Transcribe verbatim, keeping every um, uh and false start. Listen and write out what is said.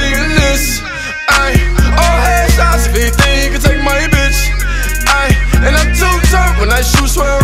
reading this. Ay, all headshots if he think he can take my bitch. Ay, and I'm too turned when I shoot, swear